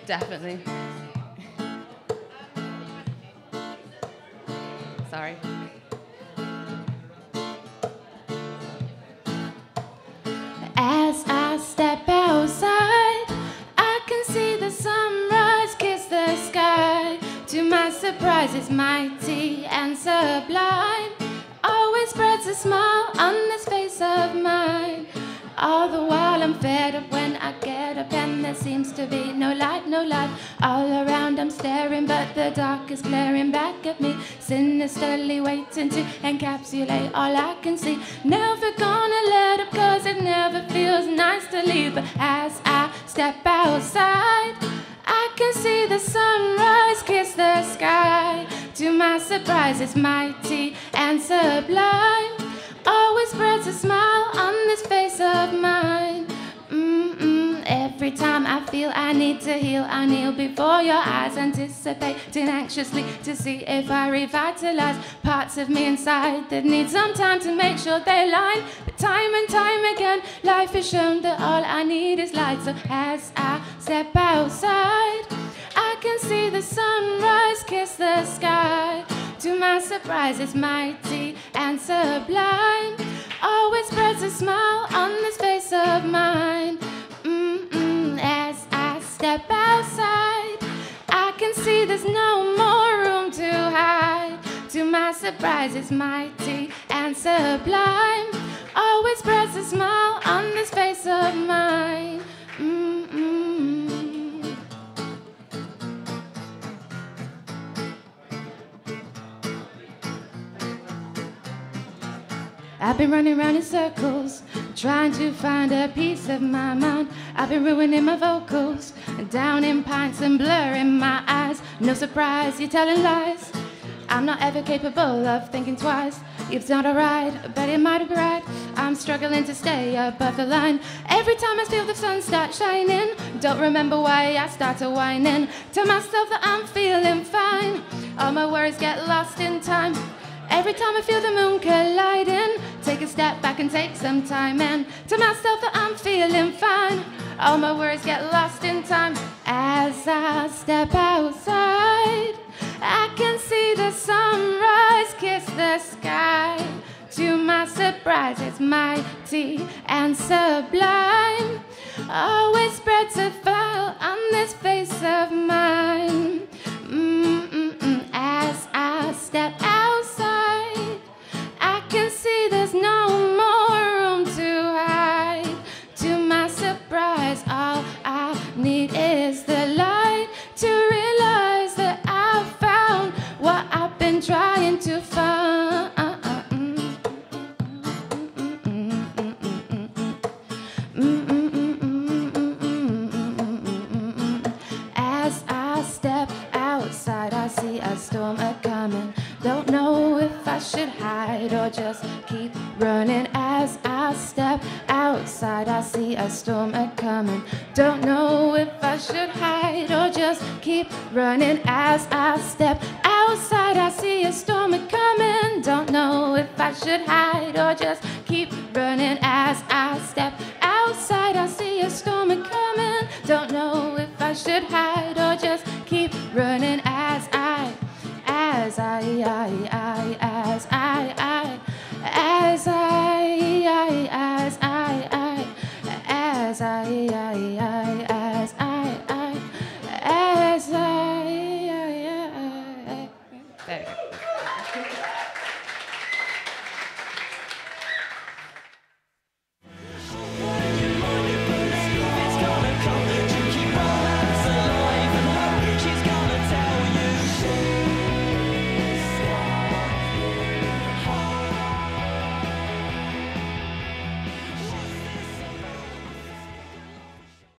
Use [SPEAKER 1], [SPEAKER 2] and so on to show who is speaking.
[SPEAKER 1] Definitely. Sorry. As I step outside, I can see the sunrise kiss the sky. To my surprise, it's mighty and sublime. Always spreads a smile on this face of mine. All the while I'm fed up when I get up and there seems to be no light, no light. All around I'm staring but the dark is glaring back at me, sinisterly waiting to encapsulate all I can see. Never gonna let up cause it never feels nice to leave. But as I step outside, I can see the sunrise kiss the sky. To my surprise it's mighty and sublime. Always spreads a smile on this face of mine. Every time I feel I need to heal, I kneel before your eyes, anticipating anxiously to see if I revitalize parts of me inside that need some time to make sure they line. But time and time again, life has shown that all I need is light. So as I step outside, I can see the sunrise kiss the sky. To my surprise, it's mighty and sublime. Always spreads a smile on this face of mine. As I step outside, I can see there's no more room to hide. To my surprise, it's mighty and sublime. Always spreads a smile on this face of mine. I've been running around in circles, trying to find a piece of my mind. I've been ruining my vocals, down in pints and blurring my eyes. No surprise, you're telling lies. I'm not ever capable of thinking twice. It's not alright, but it might be right. I'm struggling to stay above the line. Every time I feel the sun start shining, don't remember why I start to whining. Tell myself that I'm feeling fine. All my worries get lost in time. Every time I feel the moon colliding, take a step back and take some time and tell myself that I'm feeling fine. All my worries get lost in time. As I step outside, I can see the sunrise kiss the sky. To my surprise, it's mighty and sublime. Always spreads a smile on this face of mine. As I step outside, I can see there's no more room to hide. To my surprise, all I need is the light to realize that I've found what I've been trying to find. As I step outside, I see a storm a-coming. Don't know if I should hide or just keep running. As I step outside, I see a storm a-coming. Don't know if I should hide or just keep running. As I step outside, I see a storm a-coming. Don't know if I should hide or just keep running. As I step outside, I see a storm a-coming. Don't know if I should hide or just keep running. As I There you go.